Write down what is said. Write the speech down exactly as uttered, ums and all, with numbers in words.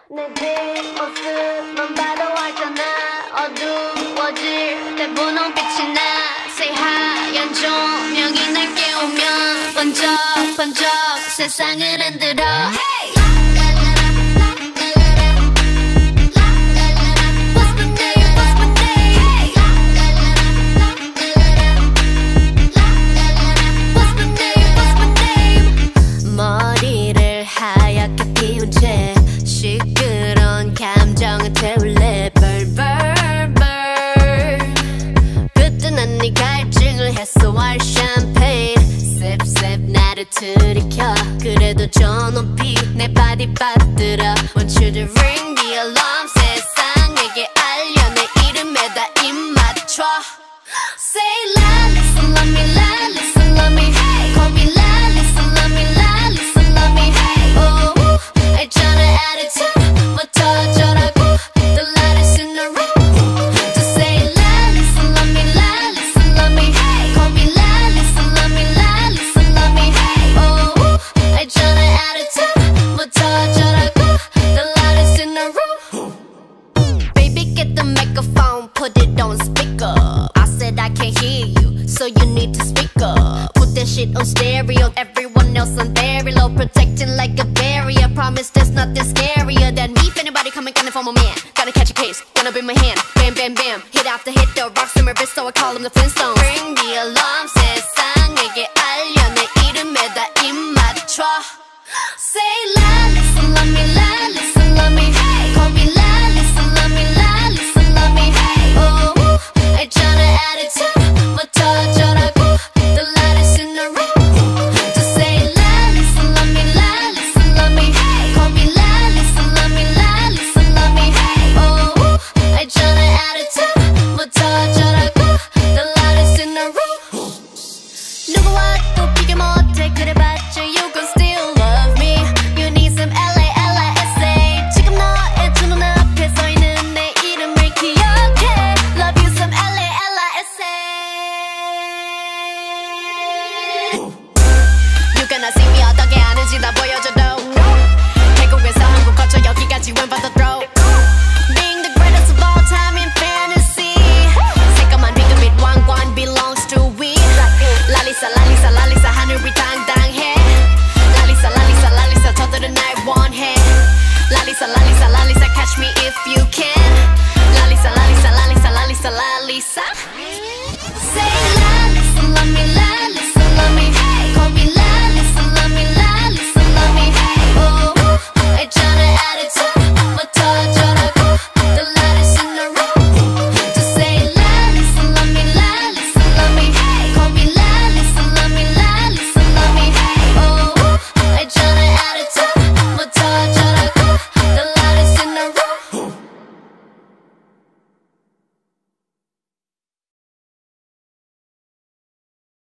내 뒷모습만 봐도 알잖아. 어두워질 때 분홍빛이 나. 새하얀 조명이 날 깨우면 번쩍번쩍 세상을 흔들어. Hey! 머리를 하얗게 피운 채 시끄러운 감정을 태울래. 벌벌벌 그때 난 네 갈증을 해소할 샴페인 셉셉 나를 들이켜. 그래도 저 높이 내 바디 빠뜨려. Want you to ring the alarm. 세상에게 알려 내 이름에다 입 맞춰. Say Lalisa love me, Lalisa love me, hey. Call me Lalisa love me, Lalisa love me, hey. Oh, 알잖아 attitude부터 어쩌라고. The lightest in the room. Just say Lalisa love me, Lalisa love me, hey. Call me Lalisa love me, Lalisa love me, hey. Oh, 알잖아 attitude부터 어쩌라고. The lightest in the room. Baby get the microphone, put it on speaker. I can't hear you, so you need to speak up. Put that shit on stereo, everyone else on very low, protecting like a barrier. Promise there's nothing scarier than me. If anybody coming, coming for my man, gotta catch a case, gonna be my hand. Bam, bam, bam, hit after hit, the rocks in my wrist, so I call them the Flintstones. Ring the alarm, 세상에게 알려 내 이름에다 입 맞춰. Say Lalisa love me, Lalisa love me.